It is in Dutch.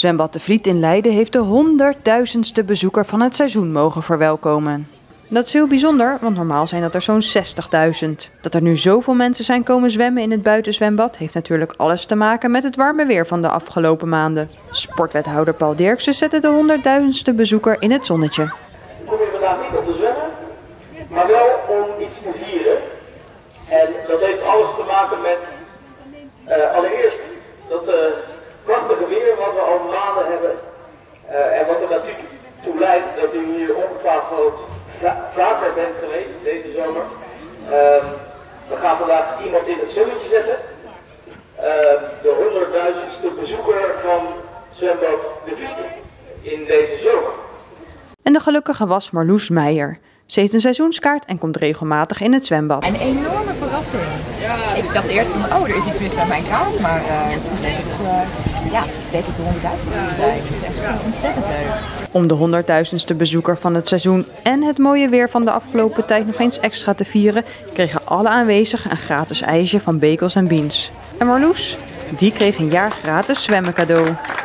Zwembad De Vliet in Leiden heeft de 100.000ste bezoeker van het seizoen mogen verwelkomen. Dat is heel bijzonder, want normaal zijn dat er zo'n 60.000. Dat er nu zoveel mensen zijn komen zwemmen in het buitenzwembad heeft natuurlijk alles te maken met het warme weer van de afgelopen maanden. Sportwethouder Paul Dirksen zette de 100.000ste bezoeker in het zonnetje. Ik kom hier vandaag niet om te zwemmen, maar wel om iets te vieren. En dat heeft alles te maken met allereerst dat prachtige weer wat we al maanden hebben. En wat er natuurlijk toe leidt dat u hier ongetwijfeld vaker bent geweest deze zomer. We gaan vandaag iemand in het zonnetje zetten. De 100.000ste bezoeker van Zwembad De Vliet in deze zomer. En de gelukkige was Marloes Meijer. Ze heeft een seizoenskaart en komt regelmatig in het zwembad. Een enorme verrassing. Ik dacht eerst van, er is iets mis met mijn kaart, maar toen bleek het de 100.000ste te zijn. Dat is echt ontzettend leuk. Om de 100.000ste bezoeker van het seizoen en het mooie weer van de afgelopen tijd nog eens extra te vieren, kregen alle aanwezigen een gratis ijsje van Bekels en Beans. En Marloes, die kreeg een jaar gratis zwemmen cadeau.